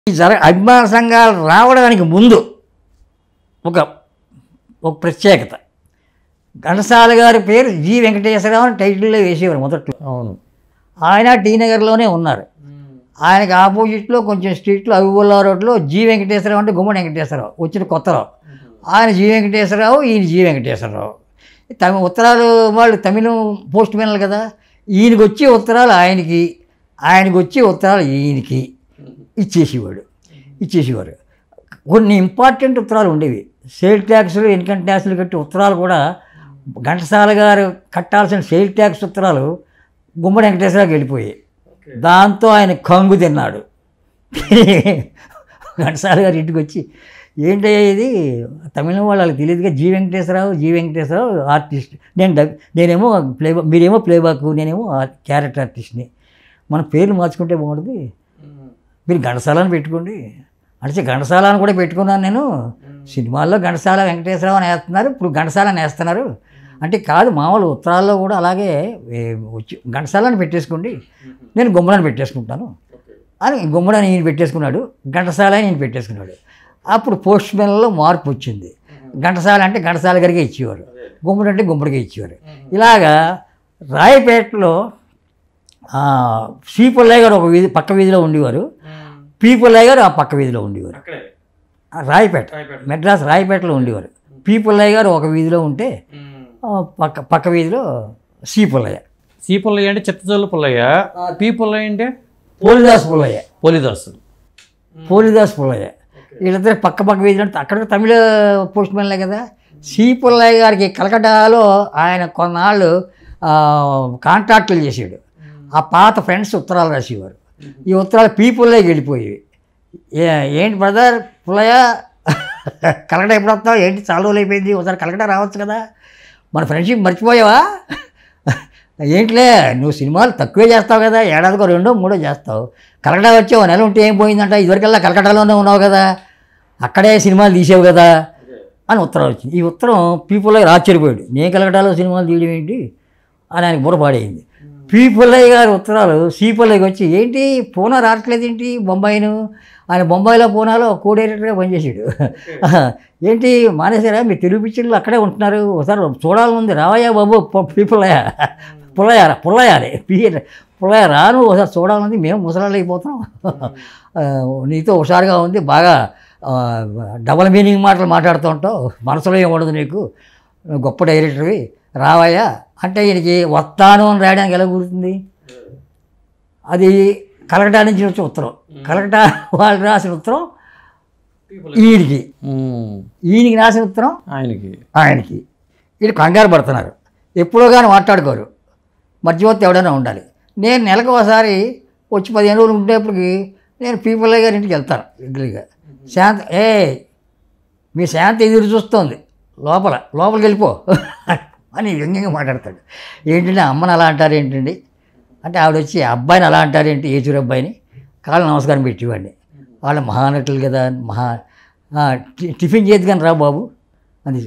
అభిమాన సంఘాలు రావడానికి ముందు ఒక ప్రత్యేకత. ఘంటసాల గారి పేరు జి వెంకటేశ్వరరావు అని టైటిల్లో వేసేవారు మొదట్లో. అవును, ఆయన టీ నగర్లోనే ఉన్నారు. ఆయనకి ఆపోజిట్లో కొంచెం స్ట్రీట్లో అవిబుల్లా రోడ్లో జి వెంకటేశ్వరరావు అంటే గుమ్మడి వెంకటేశ్వరరావు వచ్చిన కొత్తలో. ఆయన జి వెంకటేశ్వరరావు, ఈయన జి వెంకటేశ్వరరావు. ఉత్తరాలు వాళ్ళు తమిళం పోస్ట్ మ్యాన్లు కదా. ఈయనకి వచ్చే ఉత్తరాలు ఆయనకి, ఆయనకి వచ్చే ఉత్తరాలు ఈయనకి ఇచ్చేసేవారు. కొన్ని ఇంపార్టెంట్ ఉత్తరాలు ఉండేవి. సేల్ ట్యాక్స్లు, ఇన్కమ్ ట్యాక్స్లు కట్టి ఉత్తరాలు కూడా ఘంటసాల గారు కట్టాల్సిన సేల్ ట్యాక్స్ ఉత్తరాలు గుమ్మడి వెంకటేశ్వరరావుకి వెళ్ళిపోయాయి. దాంతో ఆయన కంగు తిన్నాడు. ఘంటసాల గారు ఇంటికి వచ్చి, ఏంటయ్యా ఇది, తమిళం వాళ్ళకి తెలియదుగా, జి వెంకటేశ్వరరావు ఆర్టిస్ట్, నేనేమో మీరేమో ప్లేబాక్, నేనేమో క్యారెక్టర్ ఆర్టిస్ట్ని, మన పేర్లు మార్చుకుంటే బాగుంటుంది, మీరు ఘంటసాలని పెట్టుకోండి అంటే ఘంటసాల అని కూడా పెట్టుకున్నాను నేను. సినిమాల్లో ఘంటసాల వెంకటేశ్వరరావు అని వేస్తున్నారు, ఇప్పుడు ఘంటసాల అని వేస్తున్నారు అంటే కాదు, మామూలు ఉత్తరాల్లో కూడా అలాగే వచ్చి ఘంటసాలని పెట్టేసుకోండి, నేను గుమ్మడిని పెట్టేసుకుంటాను అని గుమ్మడిని ఈయన పెట్టేసుకున్నాడు, ఘంటసాల అని ఈయన పెట్టేసుకున్నాడు. అప్పుడు పోస్ట్ మ్యాన్లో మార్పు వచ్చింది. ఘంటసాల అంటే ఘంటసాల గారికే ఇచ్చేవారు, గుమ్మడి అంటే గుమ్మడికే ఇచ్చేవారు. ఇలాగా రాయపేటలో సి పుల్లయ్య గారు ఒక వీధి పక్క వీధిలో ఉండేవారు, పి పుల్లయ్య గారు ఆ పక్క వీధిలో ఉండేవారు. రాయపేట, మెడ్రాస్ రాయపేటలో ఉండేవారు. పి పుల్లయ్య గారు ఒక వీధిలో ఉంటే పక్క వీధిలో సి పుల్లయ్య. సి పుల్లయ్య అంటే చిత్తజల్లు పుల్లయ్య, పి పుల్లయ్య అంటే పోలిదాస్ పుల్లయ్య. వీళ్ళిద్దరు పక్క వీధిలో ఉంటే అక్కడ తమిళ పోస్ట్ మ్యాన్లే కదా. సి పుల్లయ్య గారికి కలకటాలో ఆయన కొన్నాళ్ళు కాంట్రాక్టులు చేసాడు. ఆ పాత ఫ్రెండ్స్ ఉత్తరాలు రాసేవారు. ఈ ఉత్తరాలు పి పుల్లయ్యకి వెళ్ళిపోయేవి. ఏంటి బ్రదర్ పుల్లయ్య, కలకట ఎప్పుడు వస్తావు, ఏంటి చాలా రోజులు అయిపోయింది, ఒకసారి కలకట రావచ్చు కదా, మన ఫ్రెండ్షిప్ మర్చిపోయావా, ఏంటిలే నువ్వు సినిమాలు తక్కువే చేస్తావు కదా, ఏడాదికో 2, 3 చేస్తావు, కలకటా వచ్చావు, నెల ఉంటే ఏం పోయిందంట, ఇదివరకల్లా కలకటాలోనే ఉన్నావు కదా, అక్కడే సినిమాలు తీసావు కదా అని ఉత్తరం వచ్చింది. ఈ ఉత్తరం పి పుల్లయ్య ఆశ్చర్యపోయాడు, నేను కలకటాలో సినిమాలు తీయడం ఏంటి అని ఆయనకు బుర్రపాడైంది. పి పుల్లయ్య గారి ఉత్తరాలు సి పుల్లయ్యకి వచ్చి, ఏంటి పూనా రావట్లేదు ఏంటి బొంబాయిను, ఆయన బొంబాయిలో పూనాలో కో డైరెక్టర్గా పనిచేసాడు, ఏంటి మానేశారా, మీరు తెలుగు పిక్చర్లు అక్కడే ఉంటున్నారు, ఒకసారి చూడాలనుంది, రావయ్యా బాబు పుల్లయ్య రాను, ఒకసారి చూడాలనుంది, మేము ముసలాళ్ళు అయిపోతాం, నీతో హుషారుగా ఉంది, బాగా డబల్ మీనింగ్ మాటలు మాట్లాడుతూ ఉంటావు, మనసులో ఏం ఉండదు నీకు, గొప్ప డైరెక్టర్వి, రావయ్యా అంటే ఈయనకి వస్తాను అని రాయడానికి ఎలా కుదురుతుంది. అది కలకటా నుంచి వచ్చే ఉత్తరం, కలకటా వాళ్ళు రాసిన ఉత్తరం ఈయనకి రాసిన ఉత్తరం ఆయనకి. వీళ్ళు కంగారు పడుతున్నారు, ఎప్పుడో కానీ మాట్లాడుకోరు, మధ్యవర్తి ఎవడైనా ఉండాలి. నేను నెలకు ఒకసారి వచ్చి 15 రోజులు ఉండేప్పటికి నేను పి పుల్లయ్య గారి ఇంటికి వెళ్తాను రెగ్యులర్గా. శాంతి మీ శాంతి ఎదురు చూస్తోంది లోపలికి వెళ్ళిపో అని వ్యంగ్యంగా మాట్లాడతాడు. ఏంటంటే అమ్మని అలా అంటారు ఏంటండి అంటే, ఆవిడ వచ్చి అబ్బాయిని అలా అంటారేంటి, ఏచూరి అబ్బాయిని, కాళ్ళు నమస్కారం పెట్టేవాడిని, వాళ్ళు మహానటులు కదా, టిఫిన్ చేతి కానీ రా బాబు అని,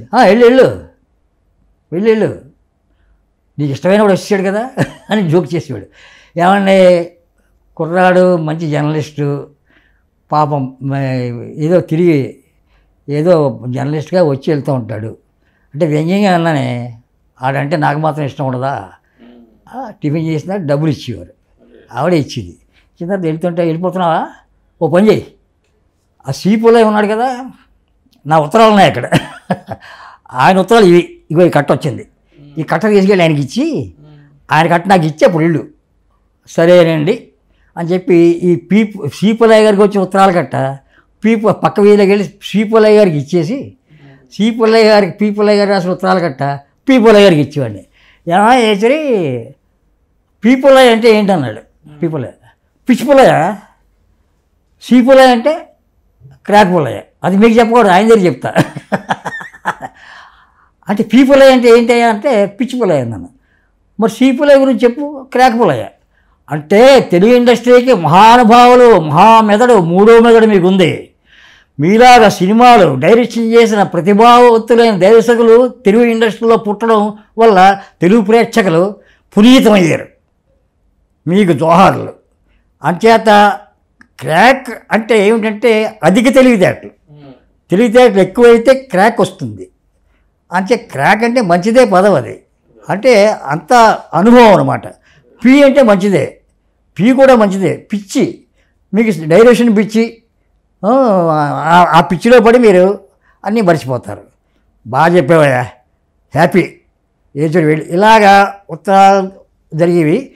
వెళ్ళు నీకు ఇష్టమైన వాడు వచ్చాడు కదా అని జోక్ చేసేవాడు. ఏమంటే కుర్రాడు మంచి జర్నలిస్టు, పాపం ఏదో తిరిగి ఏదో జర్నలిస్ట్గా వచ్చి వెళ్తూ ఉంటాడు అంటే వ్యంగ్యంగా అన్నానే, ఆడంటే నాకు మాత్రం ఇష్టం ఉండదా, టిఫిన్ చేసిన డబ్బులు ఇచ్చేవారు, ఆవిడే ఇచ్చేది. ఇచ్చిన తర్వాత వెళ్తుంటే, వెళ్ళిపోతున్నావా, ఓ పని చేయి, ఆ సి పుల్లయ్య ఉన్నాడు కదా, నా ఉత్తరాలు ఉన్నాయి అక్కడ, ఆయన ఉత్తరాలు ఇగో ఈ కట్ట వచ్చింది, ఈ కట్ట తీసుకెళ్ళి ఆయనకి ఇచ్చి, ఆయన కట్ట నాకు ఇచ్చి అప్పుడు ఇల్లు సరేనండి అని చెప్పి ఈ సి పుల్లయ్య గారికి వచ్చిన ఉత్తరాలు కట్ట పక్క వీధిలోకి వెళ్ళి సి పుల్లయ్య గారికి ఇచ్చేసి, సి పుల్లయ్య గారికి పి పుల్లయ్య గారు రాసిన ఉత్తరాలు కట్ట పి పుల్లయ్య గారికి ఇచ్చేవాడిని. ఏచరి పి పుల్లయ్య అంటే ఏంటన్నాడు. పి పుల్లయ్య పిచ్చి పుల్లయ్య, సి పుల్లయ్య అంటే క్రాక్ పుల్లయ్య, అది మీకు చెప్పకూడదు, ఆయన దగ్గర చెప్తా అంటే పి పుల్లయ్య అంటే ఏంటయ్యా అంటే పిచ్చి పుల్లయ్య అన్నాను. మరి సి పుల్లయ్య గురించి చెప్పు, క్రాక్ పుల్లయ్య అంటే తెలుగు ఇండస్ట్రీకి మహానుభావులు, మహామెదడు, 3వ మెదడు మీకు ఉంది. మీలాగా సినిమాలు డైరెక్షన్ చేసిన ప్రతిభావంతులైన దర్శకులు తెలుగు ఇండస్ట్రీలో పుట్టడం వల్ల తెలుగు ప్రేక్షకులు పునీతమయ్యారు. మీకు జోహార్లు. అంచేత క్రాక్ అంటే ఏమిటంటే అధిక తెలివితేటలు ఎక్కువైతే క్రాక్ వస్తుంది. అంటే క్రాక్ అంటే మంచిదే పదం అది, అంటే అంత అనుభవం అనమాట. పీ అంటే మంచిదే, పీ కూడా మంచిదే. పిచ్చి, మీకు డైరెక్షన్ పిచ్చి, ఆ పిచ్చిలో పడి మీరు అన్నీ మర్చిపోతారు. బాగా చెప్పేవా, హ్యాపీ ఏజుడు వెళ్ళి ఇలాగా ఉత్తరాలు జరిగేవి.